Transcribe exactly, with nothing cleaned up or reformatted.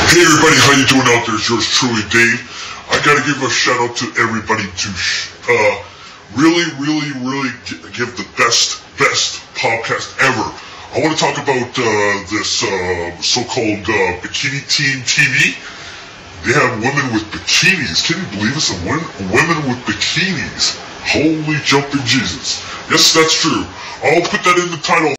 Hey everybody, how you doing out there? It's yours truly, Dave. I gotta give a shout out to everybody to uh, really, really, really give the best, best podcast ever. I want to talk about uh, this uh, so-called uh, Bikini Team T V. They have women with bikinis. Can you believe it? Some women, women with bikinis. Holy jumping Jesus. Yes, that's true. I'll put that in the title.